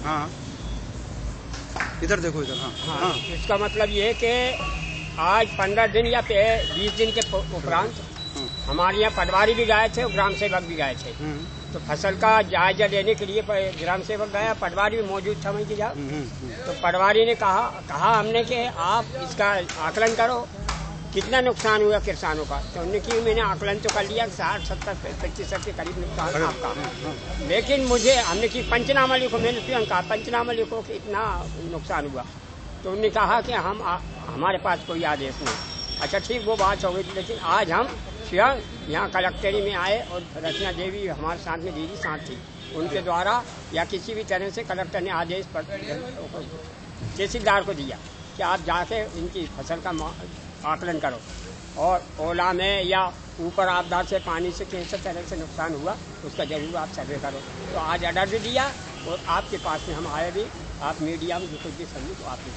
हाँ, इधर देखो इधर। हाँ हाँ, इसका मतलब ये है कि आज 15 दिन या 20 दिन के उपरांत हमारे यहाँ पटवारी भी गए थे और ग्राम सेवक भी गए थे। तो फसल का जायजा लेने के लिए ग्राम सेवक गया, पटवारी भी मौजूद था वहीं की जा। तो पटवारी ने कहा हमने कि आप इसका आकलन करो कितना नुकसान हुआ किसानों का। तो उन्होंने कि मैंने आकलन तो कर लिया 60-70% के करीब नुकसान आपका, लेकिन हमने कि पंचनामा लिखो। मैंने तुरंत कहा पंचनामा लिखो कि इतना नुकसान हुआ। तो उन्होंने कहा कि हमारे पास कोई आदेश नहीं। अच्छा ठीक, वो बात हो गई थी, लेकिन आज हम स्वयं यहाँ कलेक्टरी में आए और रचना देवी हमारे साथ में दीदी साथ थी, उनके द्वारा या किसी भी तरह से कलेक्टर ने आदेश तहसीलदार को दिया कि आप जाके इनकी फसल का आकलन करो और ओला में या ऊपर आपदा से पानी से किस तरह से नुकसान हुआ उसका जरूर आप सर्वे करो। तो आज ऑर्डर भी दिया और आपके पास में हम आए भी, आप मीडिया में जो कुछ भी समझी तो आप